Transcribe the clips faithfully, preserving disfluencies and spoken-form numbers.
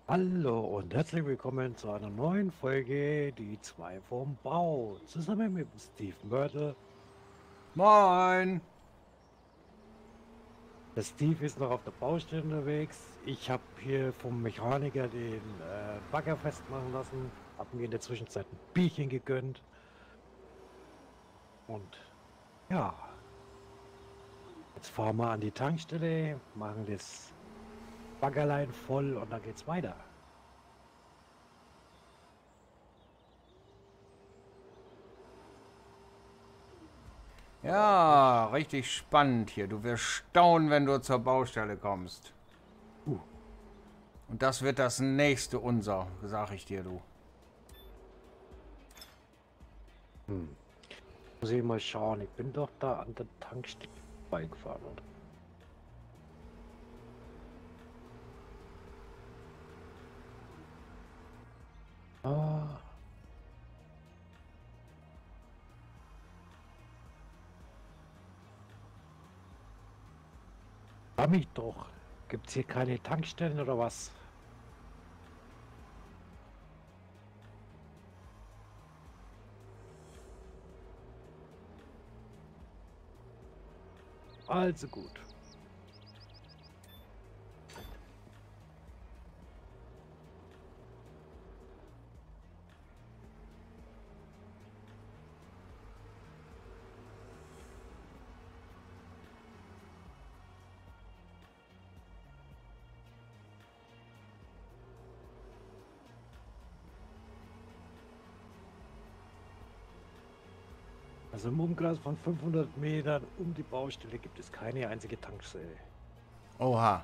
Hallo und herzlich willkommen zu einer neuen Folge, die zwei vom Bau. Zusammen mit Steve Mörtel. Moin! Der Steve ist noch auf der Baustelle unterwegs. Ich habe hier vom Mechaniker den äh, Bagger festmachen lassen. Habe mir in der Zwischenzeit ein Bierchen gegönnt. Und ja, jetzt fahren wir an die Tankstelle, machen das Baggerlein voll und dann geht's weiter. So, Ja, richtig spannend hier. Du wirst staunen, wenn du zur Baustelle kommst. uh, Und das wird das nächste unser, sag ich dir, du. hm. Muss ich mal schauen. Ich bin doch da an der Tankstelle beigefahren, oder? Ah, hab ich doch. Gibt's hier keine Tankstellen oder was? Also gut. Also im Umkreis von fünfhundert Metern um die Baustelle gibt es keine einzige Tankstelle. Oha.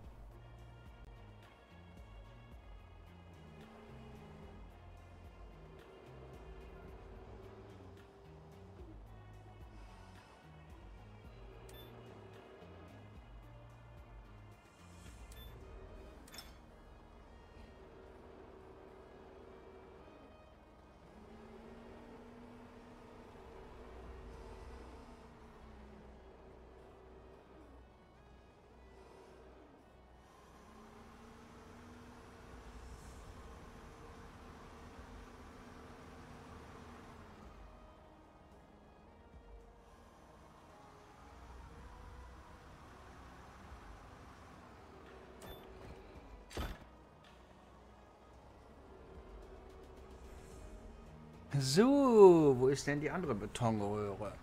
So, wo ist denn die andere Betonröhre?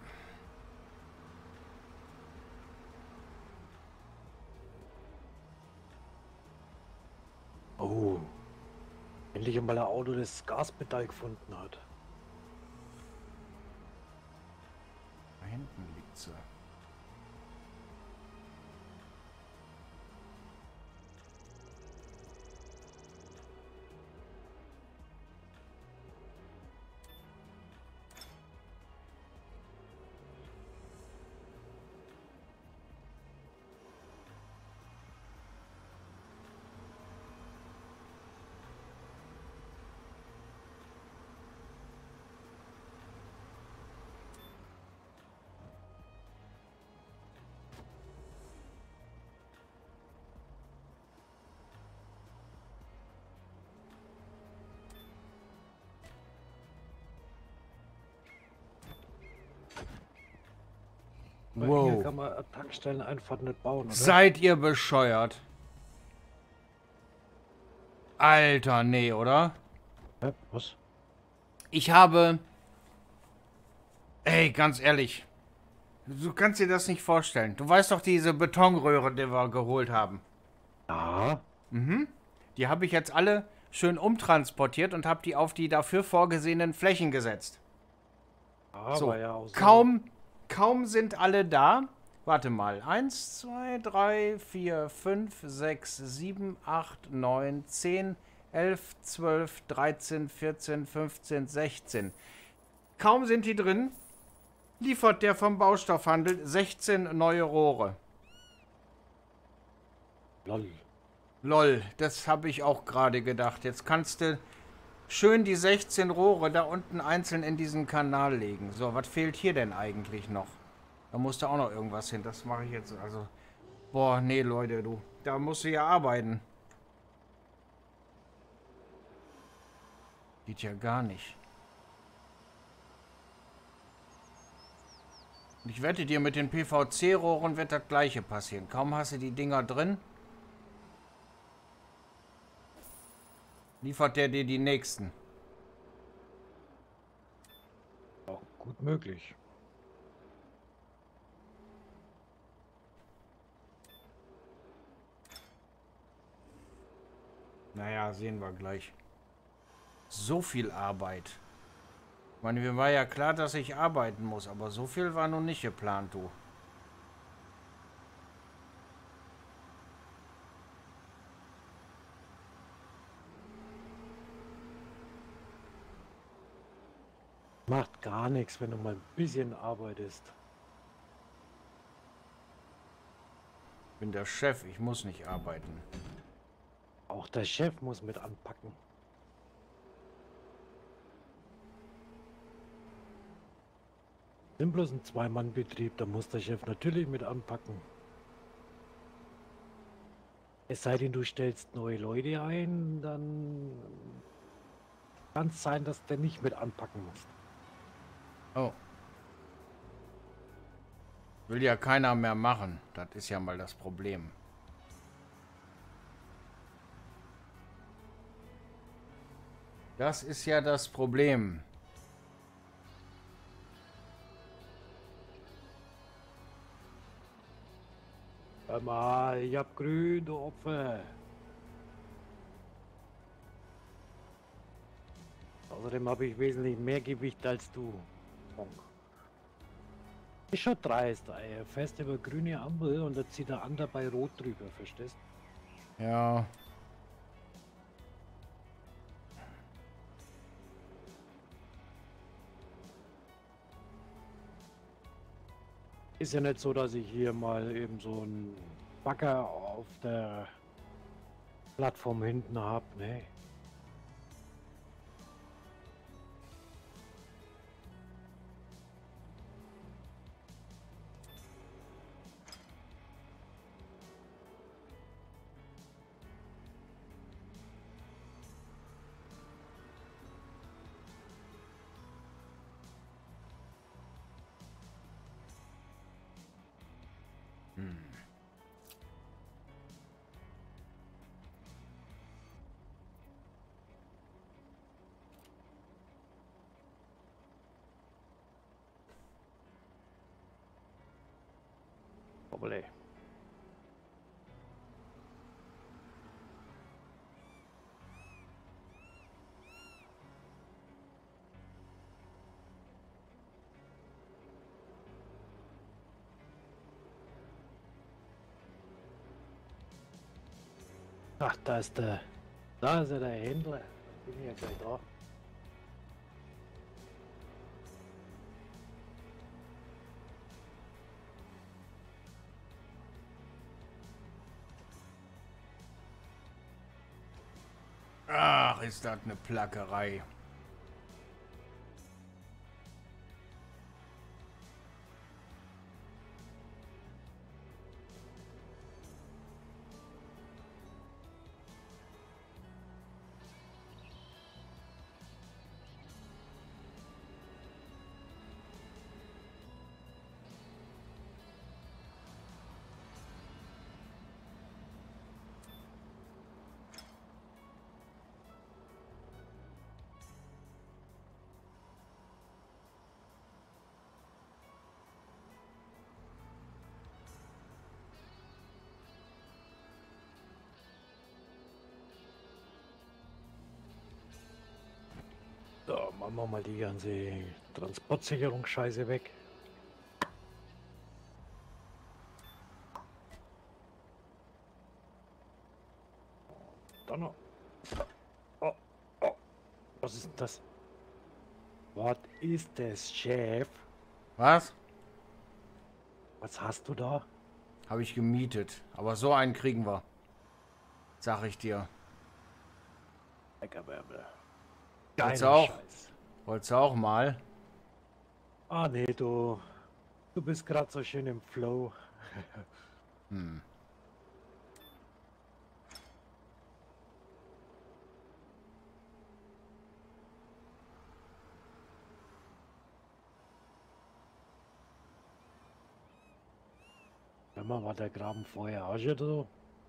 Oh, endlich mal ein Auto, das Gaspedal gefunden hat. Da hinten liegt sie. Weil hier Wow. kann man Tankstellen einfach nicht bauen, oder? Seid ihr bescheuert? Alter, nee, oder? Hä, was? Ich habe... Ey, ganz ehrlich. Du kannst dir das nicht vorstellen. Du weißt doch diese Betonröhre, die wir geholt haben. Ja, Mhm. Die habe ich jetzt alle schön umtransportiert und habe die auf die dafür vorgesehenen Flächen gesetzt. aber So, ja auch so. kaum, kaum sind alle da. Warte mal. Eins, zwei, drei, vier, fünf, sechs, sieben, acht, neun, zehn, elf, zwölf, dreizehn, vierzehn, fünfzehn, sechzehn. Kaum sind die drin, liefert der vom Baustoffhandel sechzehn neue Rohre. Lol. Lol, das habe ich auch gerade gedacht. Jetzt kannst du schön die sechzehn Rohre da unten einzeln in diesen Kanal legen. So, was fehlt hier denn eigentlich noch? Da musste auch noch irgendwas hin. Das mache ich jetzt. Also, boah, nee, Leute, du. Da musst du ja arbeiten. Geht ja gar nicht. Und ich wette dir, mit den P V C-Rohren wird das gleiche passieren. Kaum hast du die Dinger drin, liefert der dir die nächsten. Auch gut möglich. Naja, sehen wir gleich. So viel Arbeit. Ich meine, mir war ja klar, dass ich arbeiten muss, aber so viel war noch nicht geplant, du. Macht gar nichts, wenn du mal ein bisschen arbeitest. Ich bin der Chef, ich muss nicht arbeiten. Auch der Chef muss mit anpacken. Sind bloß ein Zwei-Mann-Betrieb, da muss der Chef natürlich mit anpacken. Es sei denn, du stellst neue Leute ein, dann kann es sein, dass der nicht mit anpacken muss. Oh. Will ja keiner mehr machen. Das ist ja mal das Problem. Das ist ja das Problem. Hör mal, ich hab grün, du Opfer. Außerdem habe ich wesentlich mehr Gewicht als du. Ist schon dreist, er fährst über grüne Ampel und da zieht der andere bei rot drüber, verstehst? Ja. Ist ja nicht so, dass ich hier mal eben so einen Bagger auf der Plattform hinten habe, ne? Hoppele. Ach, da ist der, da ist ja der Händler. Bin ich ja gleich da. Ach, ist das eine Plackerei. So, machen wir mal die ganze Transportsicherungsscheiße weg. Dann noch. Oh, oh. Was ist denn das? Was ist das, Chef? Was? Was hast du da? Habe ich gemietet. Aber so einen kriegen wir. Sag ich dir. Leckerwärme. Wolltest du auch? Wolltest du auch mal? Ah nee, du. Du bist gerade so schön im Flow. Hm. mal, war der Graben vorher auch schon so?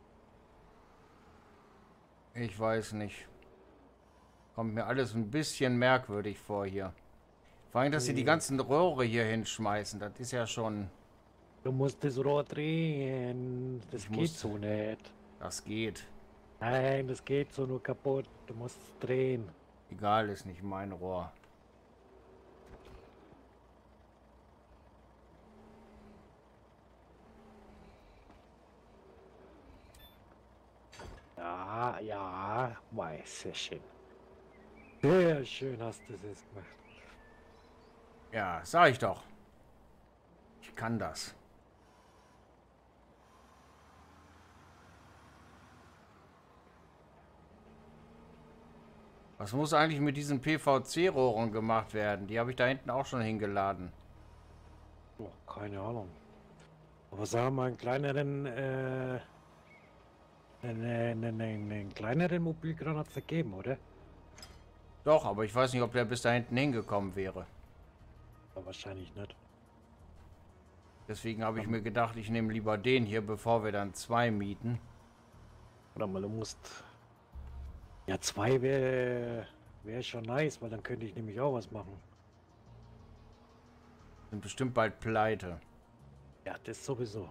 Ich weiß nicht. Kommt mir alles ein bisschen merkwürdig vor hier. Vor allem, dass sie die Hm. ganzen Rohre hier hinschmeißen. Das ist ja schon... Du musst das Rohr drehen. Ich Das geht muss... so nicht. Das geht. Nein, das geht so nur kaputt. Du musst es drehen. Egal, ist nicht mein Rohr. Ja, ja, weiß, sehr schön. Sehr schön hast du es gemacht. Ja, sag ich doch. Ich kann das. Was muss eigentlich mit diesen P V C-Rohren gemacht werden? Die habe ich da hinten auch schon hingeladen. Oh, keine Ahnung. Aber sagen wir mal, einen kleineren, äh, einen, einen, einen, einen kleineren Mobilkran hat es gegeben, oder? Doch, aber ich weiß nicht, ob der bis da hinten hingekommen wäre. Ja, wahrscheinlich nicht. Deswegen habe ich mir gedacht, ich nehme lieber den hier, bevor wir dann zwei mieten. Oder mal, du musst. Ja, zwei wäre wär schon nice, weil dann könnte ich nämlich auch was machen. Sind bestimmt bald pleite. Ja, das sowieso.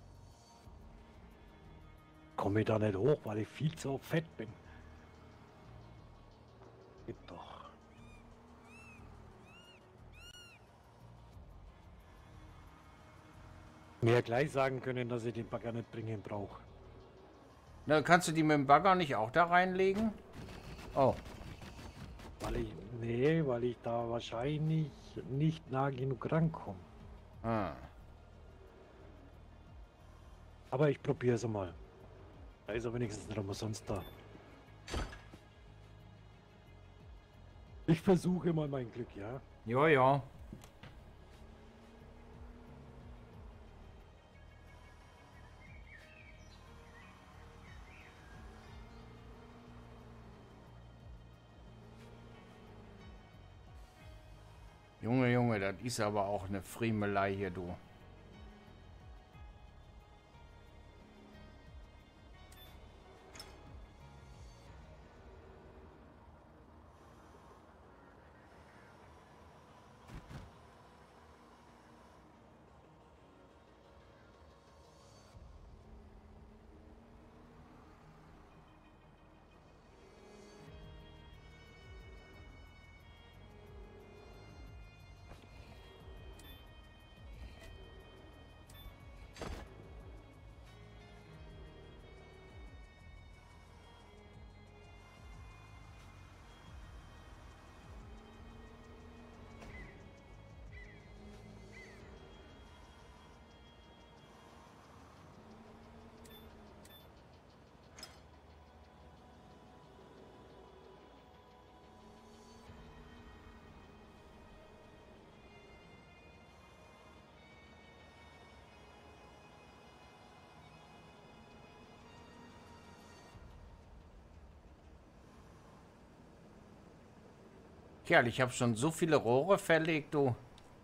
Komme ich da nicht hoch, weil ich viel zu fett bin. Gibt doch. Mir ja gleich sagen können, dass ich den Bagger nicht bringen brauche. Na, kannst du die mit dem Bagger nicht auch da reinlegen? Oh, Weil ich. Nee, weil ich da wahrscheinlich nicht nah genug rankomme. ah. Aber ich probiere es mal. Da ist er wenigstens nicht umsonst da. Ich versuche mal mein Glück, ja? Ja, ja. Junge, Junge, das ist aber auch eine Friemelei hier, du. Kerl, ich habe schon so viele Rohre verlegt, du.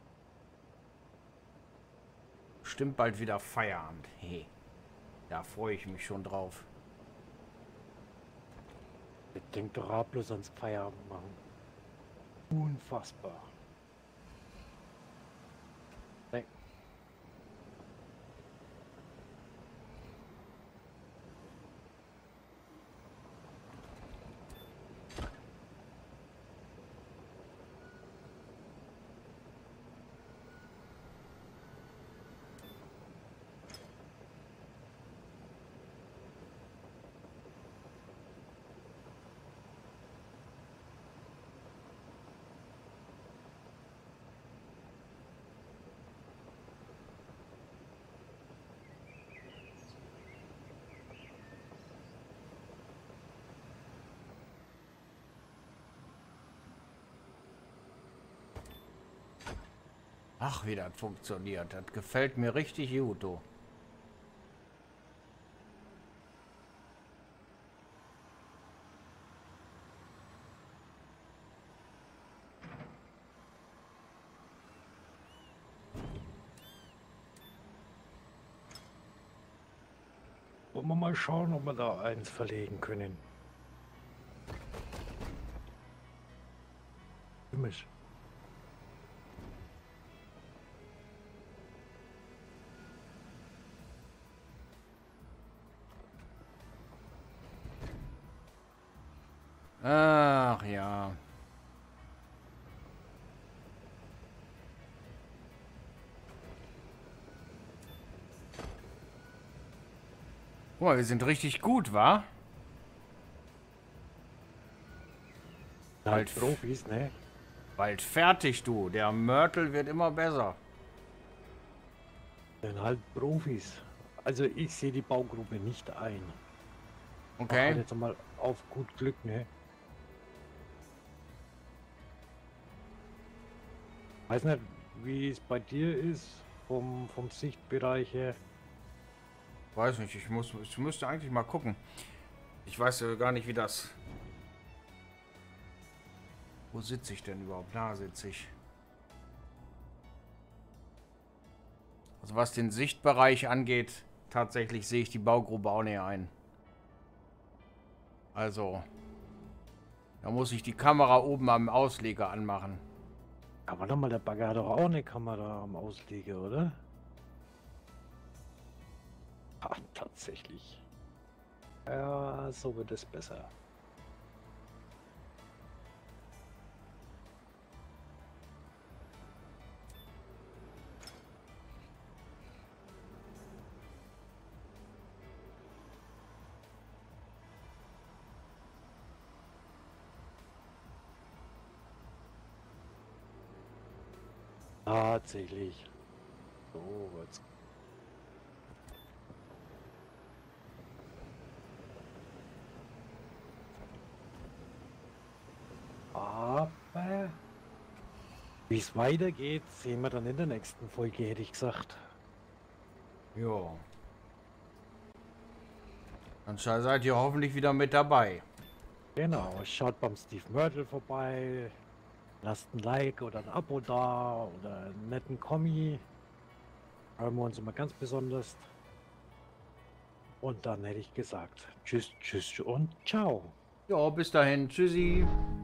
Stimmt bald wieder Feierabend. Hey, da freue ich mich schon drauf. Ich denke doch auch bloß ans Feierabend machen. Unfassbar. Nee. Ach, wie das funktioniert. Das gefällt mir richtig gut, du. wir mal schauen, ob wir da eins verlegen können. Komisch. Ach ja. Guck mal, wir sind richtig gut, wa? Halt Profis, ne? Bald fertig, du. Der Mörtel wird immer besser. Dann halt Profis. Also ich sehe die Baugruppe nicht ein. Okay. Halt jetzt mal auf gut Glück, ne? Weiß nicht, wie es bei dir ist, vom, vom Sichtbereich her. Weiß nicht, ich muss, ich müsste eigentlich mal gucken. Ich weiß ja gar nicht, wie das... Wo sitze ich denn überhaupt? Da sitze ich. Also was den Sichtbereich angeht, tatsächlich sehe ich die Baugruppe auch näher ein. Also, da muss ich die Kamera oben am Ausleger anmachen. Aber nochmal, der Bagger hat doch auch eine Kamera am Ausleger, oder? Ah, tatsächlich. Ja, so wird es besser. Tatsächlich. So wird's. Aber wie es weitergeht, sehen wir dann in der nächsten Folge, hätte ich gesagt. Ja. Dann seid ihr hoffentlich wieder mit dabei. Genau, schaut beim Steve Mörtel vorbei. Lasst ein Like oder ein Abo da oder einen netten Kommi. Hören wir uns immer ganz besonders. Und dann hätte ich gesagt, tschüss, tschüss und ciao. Ja, bis dahin. Tschüssi.